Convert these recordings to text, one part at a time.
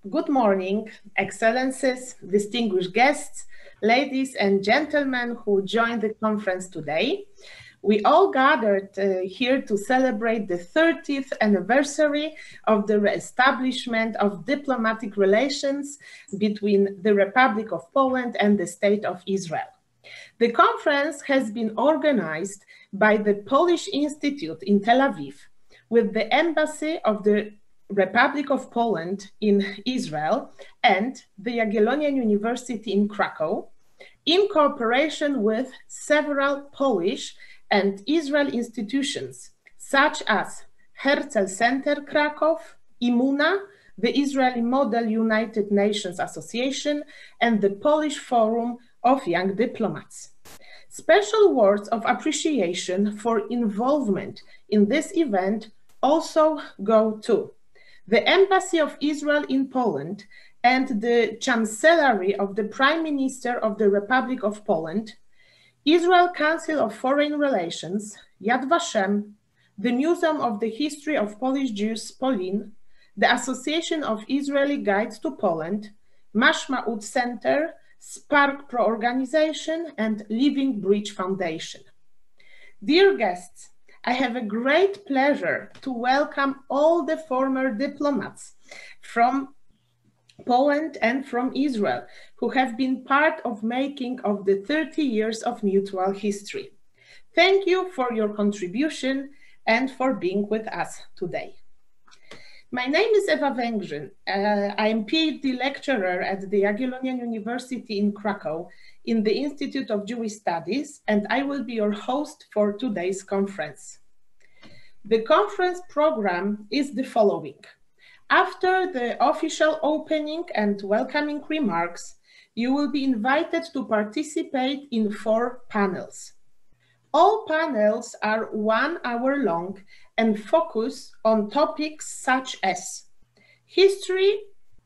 Good morning, Excellencies, distinguished guests, ladies and gentlemen who joined the conference today. We all gathered here to celebrate the 30th anniversary of the re-establishment of diplomatic relations between the Republic of Poland and the State of Israel. The conference has been organized by the Polish Institute in Tel Aviv with the Embassy of the Republic of Poland in Israel and the Jagiellonian University in Krakow, in cooperation with several Polish and Israeli institutions, such as Herzl Center Krakow, IMUNA, the Israeli Model United Nations Association, and the Polish Forum of Young Diplomats. Special words of appreciation for involvement in this event also go to the Embassy of Israel in Poland and the Chancellery of the Prime Minister of the Republic of Poland, Israel Council of Foreign Relations, Yad Vashem, the Museum of the History of Polish Jews, Polin, the Association of Israeli Guides to Poland, Mashma'ut Center, Spark Pro Organization, and Living Bridge Foundation. Dear guests, I have a great pleasure to welcome all the former diplomats from Poland and from Israel who have been part of making of the 30 years of mutual history. Thank you for your contribution and for being with us today. My name is Ewa Węgrzyn. I am PhD lecturer at the Jagiellonian University in Krakow in the Institute of Jewish Studies, and I will be your host for today's conference. The conference program is the following. After the official opening and welcoming remarks, you will be invited to participate in 4 panels. All panels are 1 hour long and focus on topics such as history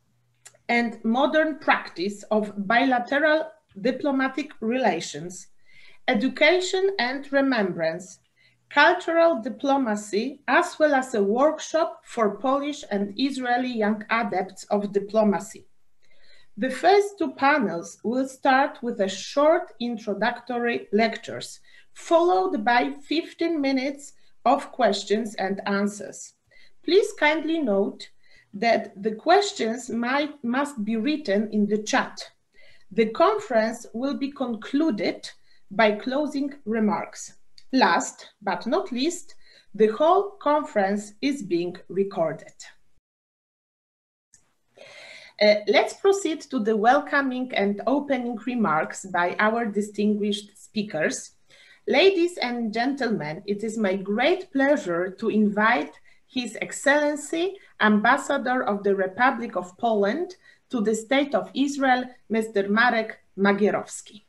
and modern practice of bilateral diplomatic relations, education and remembrance, cultural diplomacy, as well as a workshop for Polish and Israeli young adepts of diplomacy. The first 2 panels will start with a short introductory lectures, followed by 15 minutes of questions and answers. Please kindly note that the questions must be written in the chat. The conference will be concluded by closing remarks. Last but not least, the whole conference is being recorded. Let's proceed to the welcoming and opening remarks by our distinguished speakers. Ladies and gentlemen, it is my great pleasure to invite His Excellency, Ambassador of the Republic of Poland to the State of Israel, Mr. Marek Magierowski.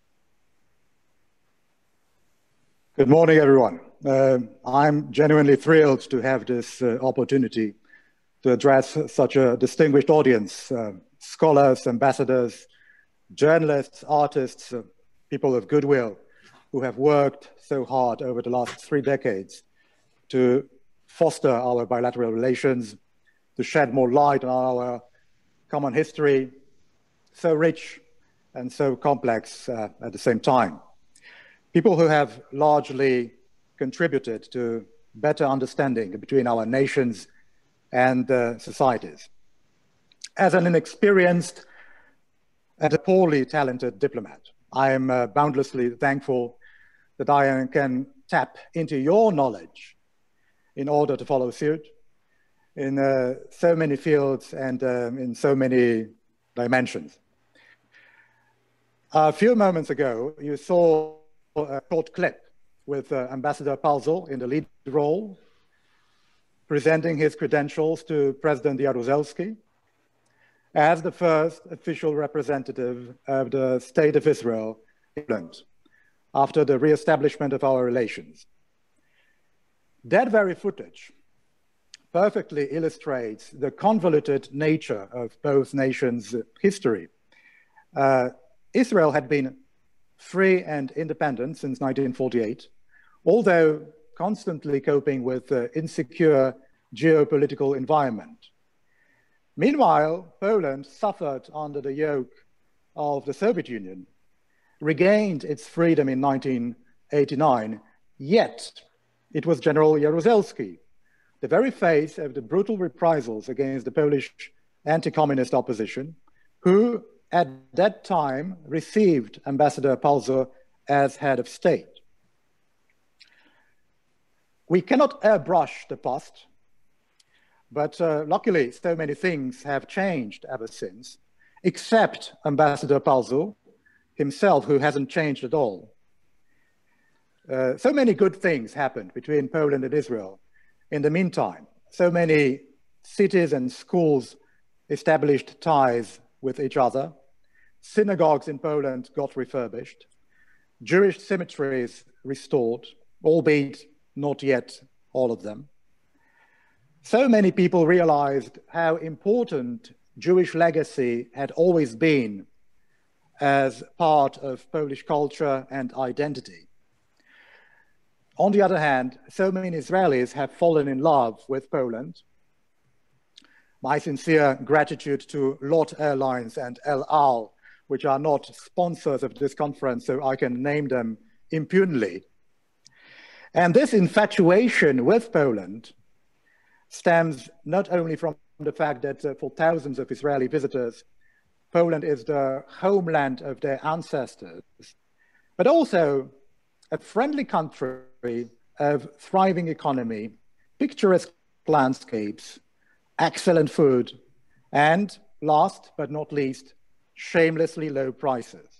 Good morning, everyone. I'm genuinely thrilled to have this opportunity to address such a distinguished audience, scholars, ambassadors, journalists, artists, people of goodwill, who have worked so hard over the last 3 decades to foster our bilateral relations, to shed more light on our common history, so rich and so complex at the same time. People who have largely contributed to better understanding between our nations and societies. As an inexperienced and a poorly talented diplomat, I am boundlessly thankful that I can tap into your knowledge in order to follow suit in so many fields and in so many dimensions. A few moments ago, you saw a short clip with Ambassador Palzo in the lead role, presenting his credentials to President Jaruzelski as the first official representative of the State of Israel in Poland after the re-establishment of our relations. That very footage perfectly illustrates the convoluted nature of both nations' history. Israel had been free and independent since 1948, although constantly coping with the insecure geopolitical environment. Meanwhile, Poland suffered under the yoke of the Soviet Union, regained its freedom in 1989, yet it was General Jaruzelski, the very face of the brutal reprisals against the Polish anti-communist opposition, who at that time received Ambassador Palzo as head of state. We cannot airbrush the past, but luckily so many things have changed ever since, except Ambassador Palzo himself, who hasn't changed at all. So many good things happened between Poland and Israel in the meantime. So many cities and schools established ties with each other. Synagogues in Poland got refurbished. Jewish cemeteries restored, albeit not yet all of them. So many people realized how important Jewish legacy had always been as part of Polish culture and identity. On the other hand, so many Israelis have fallen in love with Poland. My sincere gratitude to LOT Airlines and El Al, which are not sponsors of this conference, so I can name them impunely. And this infatuation with Poland stems not only from the fact that for thousands of Israeli visitors, Poland is the homeland of their ancestors, but also a friendly country of thriving economy, picturesque landscapes, excellent food, and last but not least, shamelessly low prices.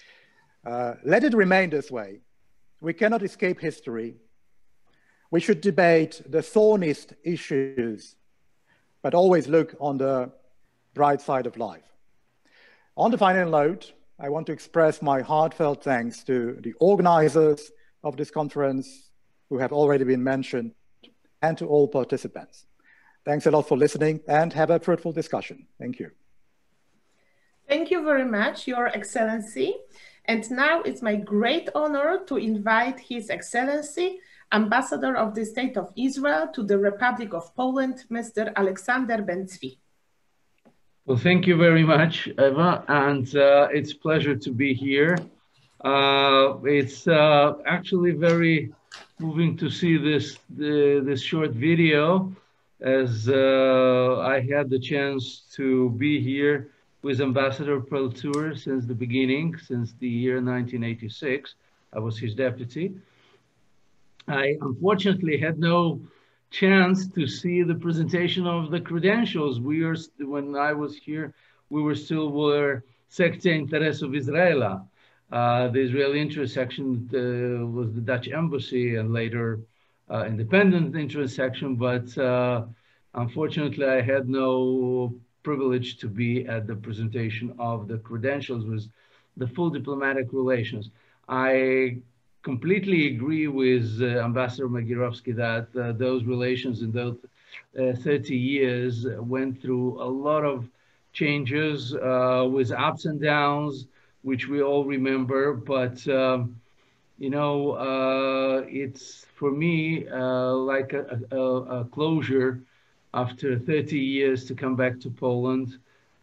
Let it remain this way. We cannot escape history. We should debate the thorniest issues, but always look on the bright side of life. On the final note, I want to express my heartfelt thanks to the organizers of this conference, who have already been mentioned, and to all participants. Thanks a lot for listening, and have a fruitful discussion. Thank you. Thank you very much, Your Excellency. And now it's my great honor to invite His Excellency, Ambassador of the State of Israel to the Republic of Poland, Mr. Aleksander Ben-Zvi. Well, thank you very much, Eva, and it's a pleasure to be here. It's actually very moving to see this short video, as I had the chance to be here with Ambassador Peltour since the beginning, since the year 1986. I was his deputy. I unfortunately had no chance to see the presentation of the credentials. When I was here, we were still Sekcja Interesów Izraela. The Israeli interest section was the Dutch embassy, and later independent interest section, but unfortunately I had no privilege to be at the presentation of the credentials with the full diplomatic relations. I completely agree with Ambassador Magierowski that those relations in those 30 years went through a lot of changes with ups and downs, which we all remember. But, you know, it's for me like a closure after 30 years to come back to Poland.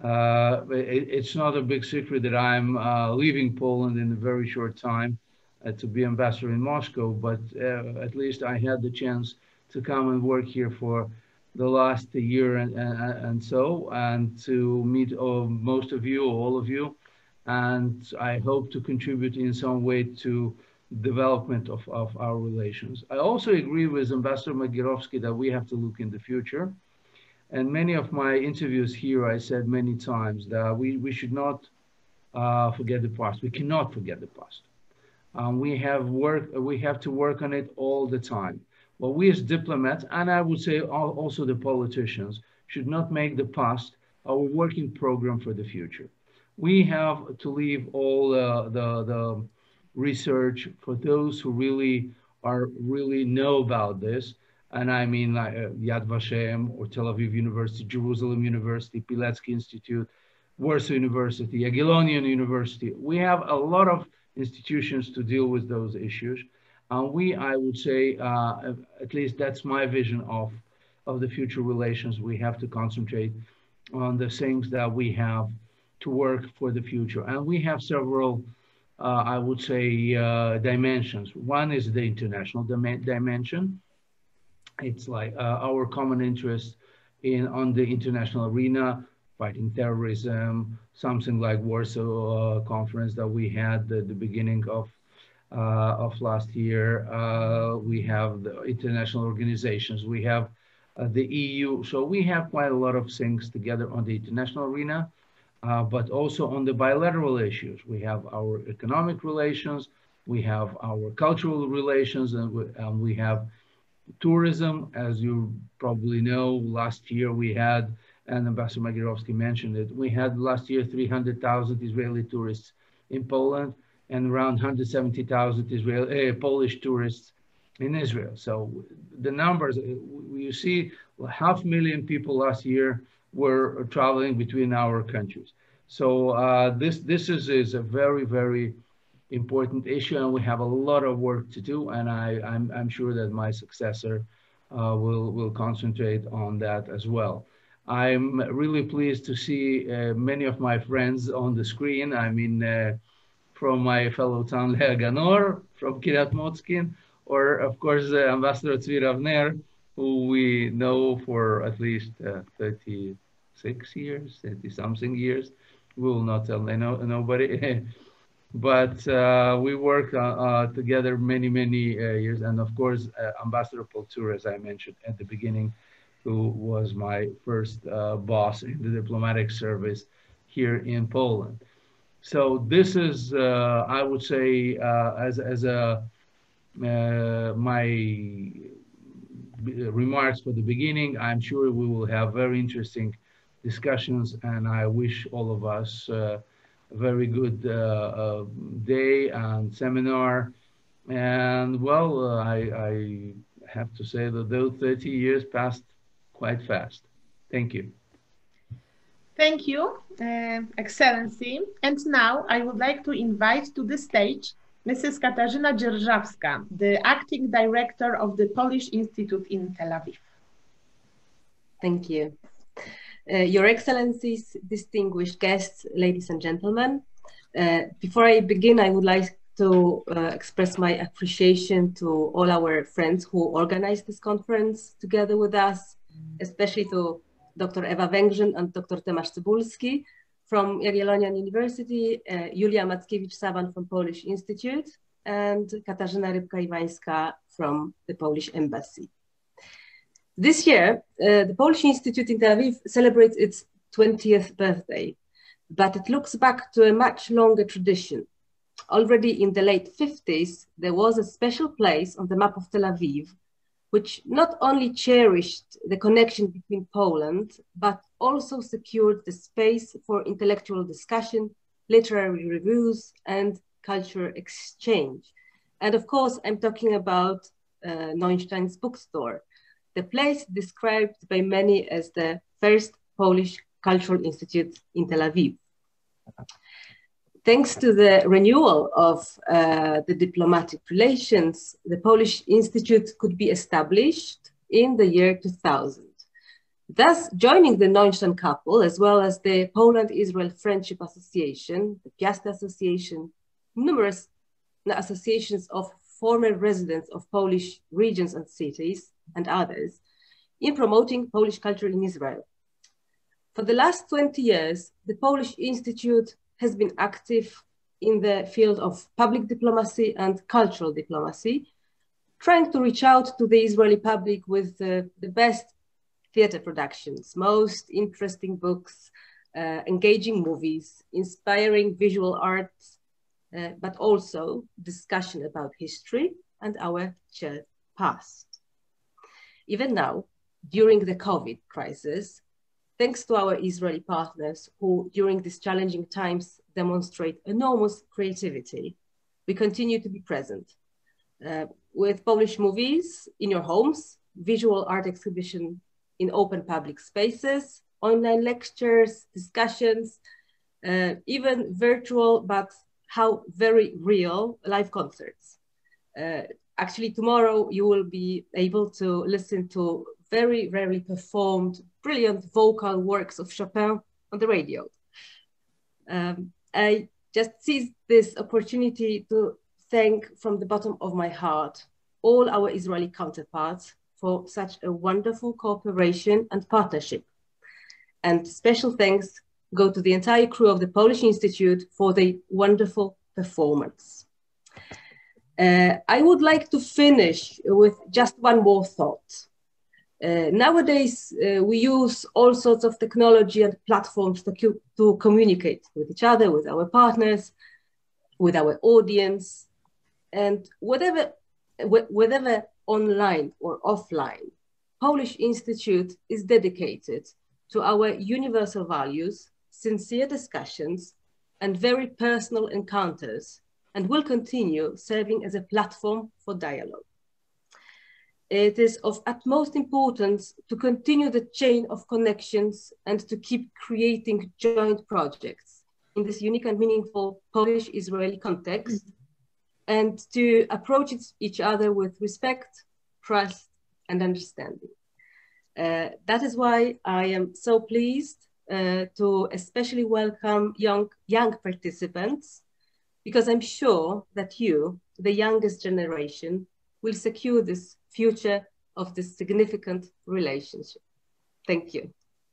It's not a big secret that I'm leaving Poland in a very short time to be ambassador in Moscow, but at least I had the chance to come and work here for the last year and so, and to meet most of you, all of you, and I hope to contribute in some way to development of our relations. I also agree with Ambassador Magierowski that we have to look in the future. And many of my interviews here, I said many times that we should not forget the past. We cannot forget the past. We have to work on it all the time. Well, we as diplomats, and I would say also the politicians, should not make the past our working program for the future. We have to leave all the research for those who really know about this. And I mean like Yad Vashem or Tel Aviv University, Jerusalem University, Pilecki Institute, Warsaw University, Jagiellonian University. We have a lot of institutions to deal with those issues. I would say, at least that's my vision of the future relations. We have to concentrate on the things that we have to work for the future. And we have several, I would say, dimensions. One is the international dimension. It's like our common interest on the international arena, fighting terrorism, something like Warsaw Conference that we had at the beginning of last year. We have the international organizations. We have the EU. So we have quite a lot of things together on the international arena, but also on the bilateral issues. We have our economic relations, we have our cultural relations, and we have tourism. As you probably know, last year we had, and Ambassador Magierowski mentioned it, we had last year 300,000 Israeli tourists in Poland and around 170,000 Polish tourists in Israel. So the numbers, you see 500,000 people last year were traveling between our countries. So this is a very, very important issue, and we have a lot of work to do. And I'm sure that my successor will concentrate on that as well. I'm really pleased to see many of my friends on the screen. I mean, from my fellow town Lea Ganor, from Kiryat Motzkin, or of course Ambassador Tzvi Ravner, who we know for at least 36 years, 30-something years. We will not tell nobody. But we worked together many, many years. And of course, Ambassador Poltur, as I mentioned at the beginning, who was my first boss in the diplomatic service here in Poland. So this is, I would say, my remarks for the beginning. I'm sure we will have very interesting discussions, and I wish all of us a very good day and seminar. And well, I have to say that those 30 years passed quite fast. Thank you. Thank you, Excellency. And now I would like to invite to the stage Mrs. Katarzyna Dzierżawska, the Acting Director of the Polish Institute in Tel Aviv. Thank you. Your Excellencies, distinguished guests, ladies and gentlemen, before I begin, I would like to express my appreciation to all our friends who organized this conference together with us, especially to Dr. Ewa Węgrzyn and Dr. Tomasz Cybulski from Jagiellonian University, Julia Mackiewicz-Saban from Polish Institute, and Katarzyna Rybka-Iwańska from the Polish Embassy. This year, the Polish Institute in Tel Aviv celebrates its 20th birthday, but it looks back to a much longer tradition. Already in the late 50s, there was a special place on the map of Tel Aviv, which not only cherished the connection between Poland, but also secured the space for intellectual discussion, literary reviews, and cultural exchange. And of course, I'm talking about Neunstein's bookstore, the place described by many as the first Polish Cultural Institute in Tel Aviv. Thanks to the renewal of the diplomatic relations, the Polish Institute could be established in the year 2000. Thus, joining the Neunstein couple, as well as the Poland-Israel Friendship Association, the Piasta Association, numerous associations of former residents of Polish regions and cities, and others, in promoting Polish culture in Israel. For the last 20 years, the Polish Institute has been active in the field of public diplomacy and cultural diplomacy, trying to reach out to the Israeli public with the best theater productions, most interesting books, engaging movies, inspiring visual arts, but also discussion about history and our shared past. Even now, during the COVID crisis, thanks to our Israeli partners who during these challenging times demonstrate enormous creativity, we continue to be present with Polish movies in your homes, visual art exhibition in open public spaces, online lectures, discussions, even virtual, but how very real live concerts. Actually, tomorrow you will be able to listen to very, very performed, brilliant vocal works of Chopin on the radio. I just seize this opportunity to thank from the bottom of my heart all our Israeli counterparts for such a wonderful cooperation and partnership. And special thanks go to the entire crew of the Polish Institute for the wonderful performance. I would like to finish with just one more thought. Nowadays, we use all sorts of technology and platforms to communicate with each other, with our partners, with our audience, and whether online or offline, Polish Institute is dedicated to our universal values, sincere discussions, and very personal encounters, and will continue serving as a platform for dialogue. It is of utmost importance to continue the chain of connections and to keep creating joint projects in this unique and meaningful Polish-Israeli context, and to approach each other with respect, trust, and understanding. That is why I am so pleased to especially welcome young participants, because I'm sure that you, the youngest generation, will secure this future of this significant relationship. Thank you.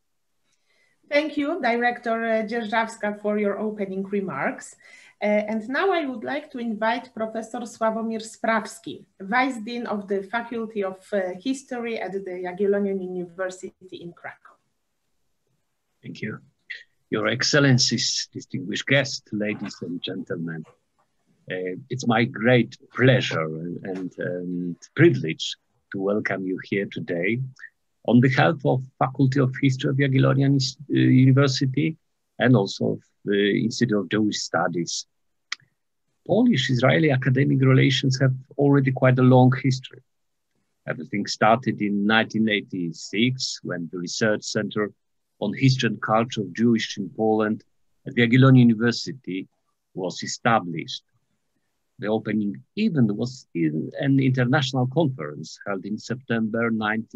Thank you, Director Dzierżawska, for your opening remarks. And now I would like to invite Professor Sławomir Sprawski, Vice Dean of the Faculty of History at the Jagiellonian University in Krakow. Thank you. Your Excellencies, distinguished guests, ladies and gentlemen, it's my great pleasure and privilege to welcome you here today on behalf of Faculty of History of Jagiellonian University and also of the Institute of Jewish Studies. Polish-Israeli academic relations have already quite a long history. Everything started in 1986 when the Research Center on History and Culture of Jewish in Poland at the Jagiellonian University was established. The opening event was in an international conference held in September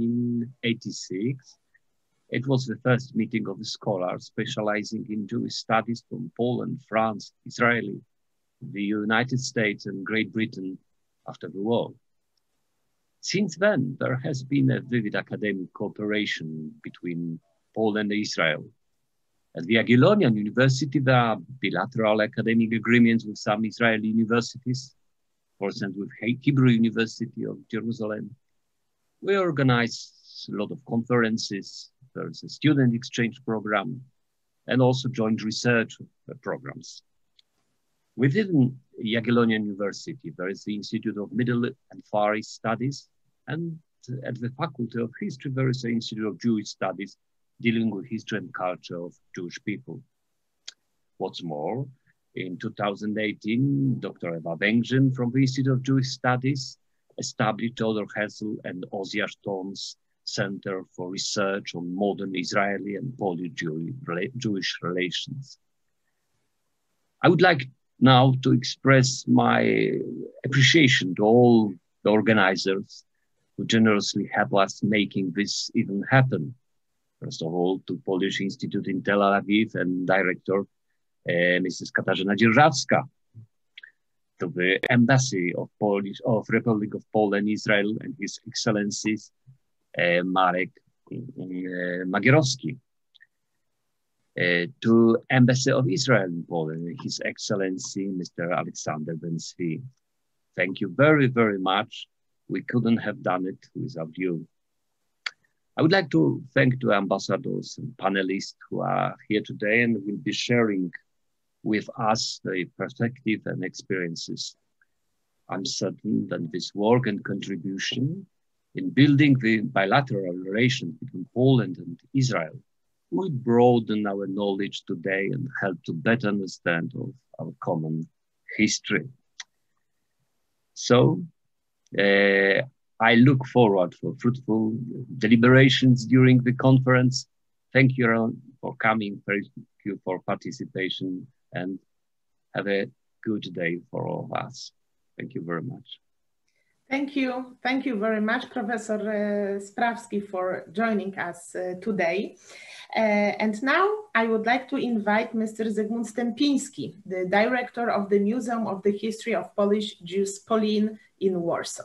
1986. It was the first meeting of the scholars specializing in Jewish studies from Poland, France, Israel, the United States, and Great Britain after the war. Since then, there has been a vivid academic cooperation between Poland and Israel. At the Jagiellonian University, there are bilateral academic agreements with some Israeli universities, for example, with Hebrew University of Jerusalem. We organize a lot of conferences. There's a student exchange program and also joint research programs. Within Jagiellonian University, there is the Institute of Middle and Far East Studies, and at the Faculty of History, there is the Institute of Jewish Studies, dealing with history and culture of Jewish people. What's more, in 2018, Dr. Ewa Węgrzyn from the Institute of Jewish Studies established Theodor Herzl and Ozzy Ashton's Center for Research on Modern Israeli and Polish-Jewish Relations. I would like now to express my appreciation to all the organizers who generously help us making this even happen. First of all, to Polish Institute in Tel Aviv and Director Mrs. Katarzyna Dzierżawska, to the Embassy of Republic of Poland, Israel, and His Excellencies Marek Magierowski, to Embassy of Israel in Poland, and His Excellency Mr. Alexander Ben-Zvi. Thank you very, very much. We couldn't have done it without you. I would like to thank the ambassadors and panelists who are here today and will be sharing with us their perspective and experiences. I'm certain that this work and contribution in building the bilateral relations between Poland and Israel will broaden our knowledge today and help to better understand of our common history. So, I look forward for fruitful deliberations during the conference. Thank you for coming. Thank you for participation, and have a good day for all of us. Thank you very much. Thank you. Thank you very much, Professor Sprawski, for joining us today. And now I would like to invite Mr. Zygmunt Stępiński, the director of the Museum of the History of Polish Jews, Polin, in Warsaw.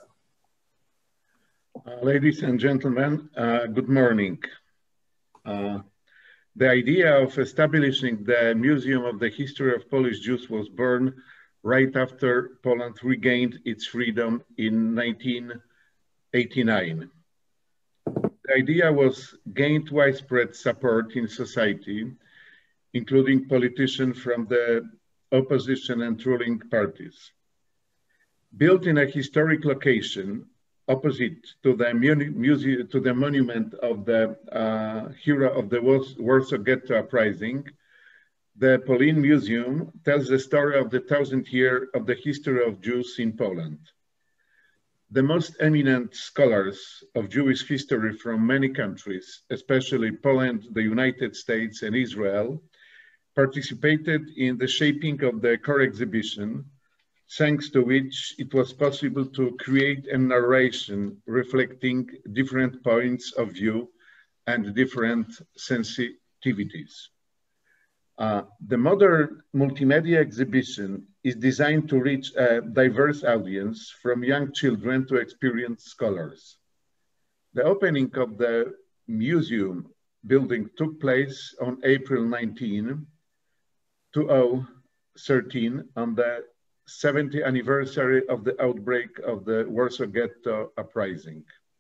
Ladies and gentlemen, good morning. The idea of establishing the Museum of the History of Polish Jews was born right after Poland regained its freedom in 1989. The idea was gained widespread support in society, including politicians from the opposition and ruling parties. Built in a historic location opposite to the monument of the hero of the Warsaw Ghetto Uprising, the Polin Museum tells the story of the 1,000th year of the history of Jews in Poland. The most eminent scholars of Jewish history from many countries, especially Poland, the United States, and Israel, participated in the shaping of the core exhibition, thanks to which it was possible to create a narration reflecting different points of view and different sensitivities. The modern multimedia exhibition is designed to reach a diverse audience, from young children to experienced scholars. The opening of the museum building took place on April 19, 2013, on the 70th anniversary of the outbreak of the Warsaw Ghetto Uprising.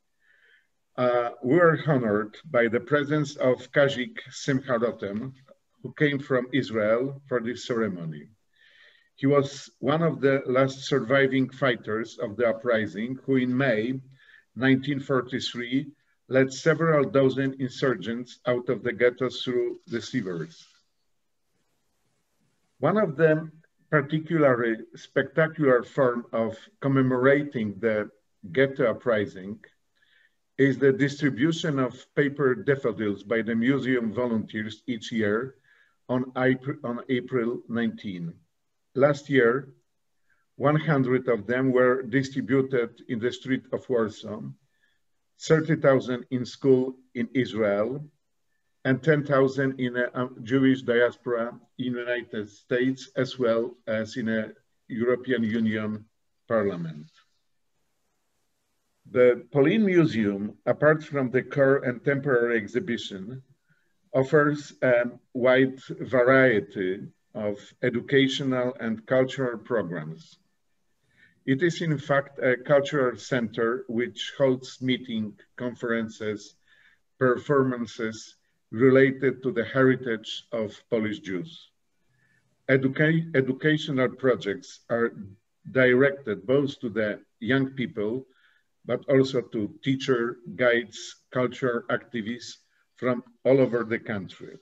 We were honored by the presence of Kazik Simcha Rotem, who came from Israel for this ceremony. He was one of the last surviving fighters of the uprising, who in May 1943 led several dozen insurgents out of the ghetto through the sewers. One of the particularly spectacular form of commemorating the ghetto uprising is the distribution of paper daffodils by the museum volunteers each year on April 19. Last year, 100 of them were distributed in the street of Warsaw, 30,000 in school in Israel, and 10,000 in a Jewish diaspora in the United States, as well as in a European Union Parliament. The Polin Museum, apart from the core and temporary exhibition, offers a wide variety of educational and cultural programs. It is in fact a cultural center which holds meetings, conferences, performances related to the heritage of Polish Jews. Educational projects are directed both to the young people, but also to teachers, guides, cultural activists from all over the country.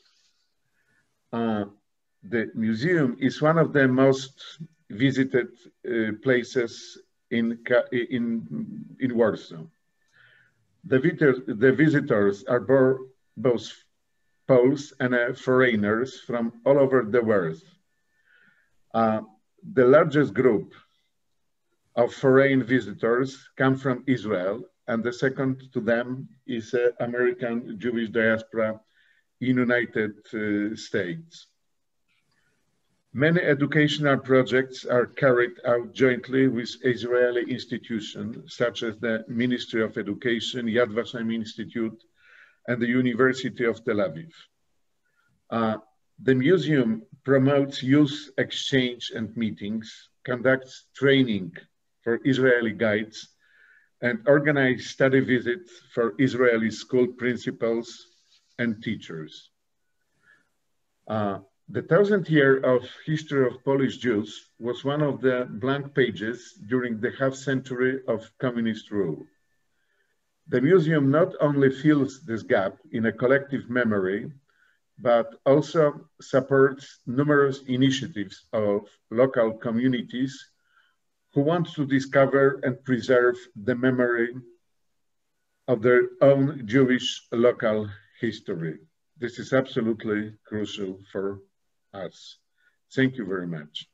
The museum is one of the most visited places in Warsaw. The visitors are both Poles and foreigners from all over the world. The largest group of foreign visitors come from Israel, and the second to them is American Jewish diaspora in United States. Many educational projects are carried out jointly with Israeli institutions, such as the Ministry of Education, Yad Vashem Institute, and the University of Tel Aviv. The museum promotes youth exchange and meetings, conducts training for Israeli guides, and organizes study visits for Israeli school principals and teachers. The 1,000th year of history of Polish Jews was one of the blank pages during the half-century of communist rule. The museum not only fills this gap in a collective memory, but also supports numerous initiatives of local communities who want to discover and preserve the memory of their own Jewish local history. This is absolutely crucial for us. Thank you very much.